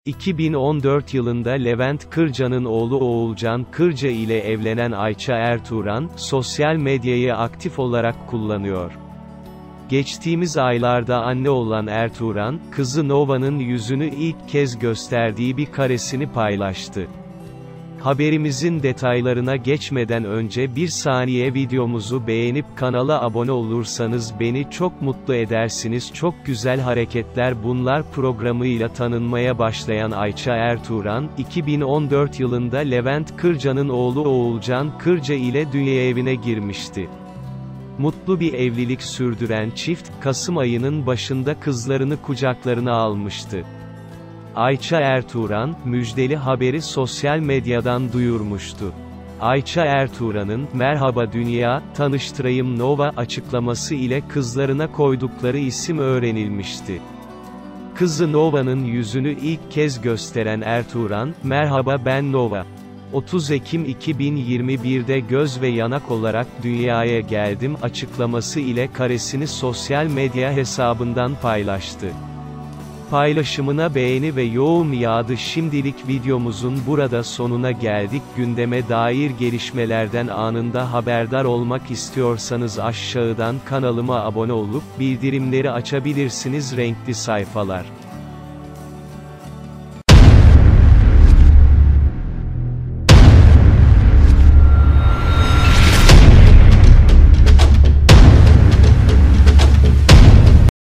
2014 yılında Levent Kırca'nın oğlu Oğulcan Kırca ile evlenen Ayça Ertuğran, sosyal medyayı aktif olarak kullanıyor. Geçtiğimiz aylarda anne olan Ertuğran, kızı Nova'nın yüzünü ilk kez gösterdiği bir karesini paylaştı. Haberimizin detaylarına geçmeden önce bir saniye videomuzu beğenip kanala abone olursanız beni çok mutlu edersiniz. Çok güzel hareketler bunlar programıyla tanınmaya başlayan Ayça Ertuğran, 2014 yılında Levent Kırca'nın oğlu Oğulcan Kırca ile dünya evine girmişti. Mutlu bir evlilik sürdüren çift, Kasım ayının başında kızlarını kucaklarına almıştı. Ayça Ertuğran, müjdeli haberi sosyal medyadan duyurmuştu. Ayça Ertuğran'ın, "Merhaba dünya, tanıştırayım Nova" açıklaması ile kızlarına koydukları isim öğrenilmişti. Kızı Nova'nın yüzünü ilk kez gösteren Ertuğran, "Merhaba ben Nova. 30 Ekim 2021'de göz ve yanak olarak dünyaya geldim" açıklaması ile karesini sosyal medya hesabından paylaştı. Paylaşımına beğeni ve yorum yağdı. Şimdilik videomuzun burada sonuna geldik. Gündeme dair gelişmelerden anında haberdar olmak istiyorsanız aşağıdan kanalıma abone olup bildirimleri açabilirsiniz. Renkli sayfalar.